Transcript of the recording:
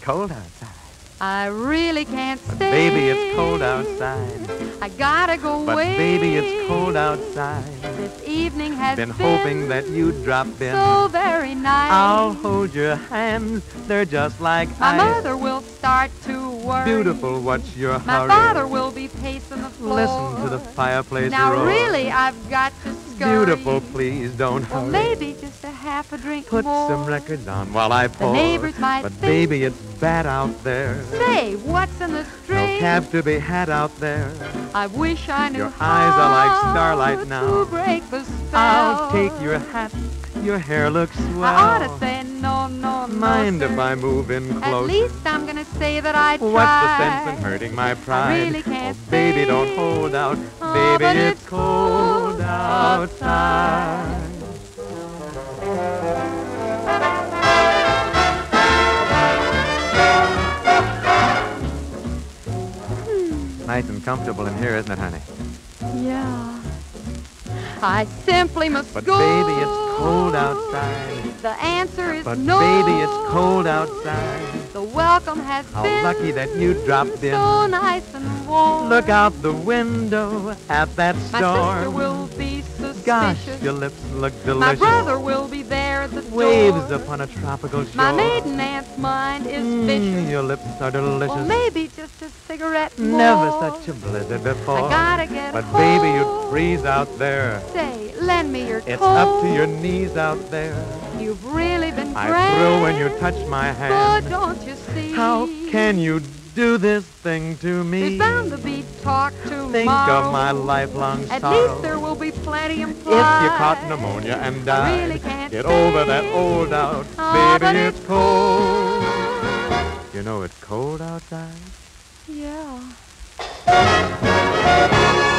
cold outside. I really can't But stay. baby, it's cold outside. I gotta go But away. baby, it's cold outside. This evening has Been hoping that you'd drop in. so very nice. I'll hold your hands, they're just like My ice. mother will start to worry. Beautiful, what's your My hurry? father will be pacing the floor. Listen to the fireplace Now roar. really, I've got to scurry. Beautiful, please don't Well, hurry. maybe just a half a drink Put more. some records on while I pour. neighbors might But think- baby, it's bad out there. Say, what's in the No string? cab to be had out there. I wish I knew Your eyes are like how starlight now. to break the spell. I'll take your hat. Your hair looks swell. I ought to say no, no, no, Mind sir. if I move in At close? least I'm gonna say that I tried. What's the sense in hurting my pride? really can't Oh, baby, stay. don't hold out. Oh, Baby, but it's it's cold cold outside. Nice and comfortable in here, isn't it, honey? Yeah. I simply must But go. baby, it's cold outside. The answer is But no. baby, it's cold outside. The welcome has How been lucky that you dropped in. so nice and warm. Look out the window at that My storm. sister will be suspicious. Gosh, your lips look My delicious. brother will be there at the door. Waves upon a tropical shore. My maiden aunt's mind is vicious. Your lips are delicious. Or maybe just a cigarette more. Never such a blizzard before. I gotta get But home. baby, you'd freeze out there. Say, lend me your It's coat. up to your knees out there. You've really been I grand. thrill when you touch my But hand. don't you see? How can you do this thing to me? There's bound to be talk tomorrow. Think of my lifelong At sorrow. least there will be plenty If implied. you caught pneumonia and I died, really can't get stay. over that old doubt. Oh, but Baby, it's it's cold. You know it's cold outside? Yeah.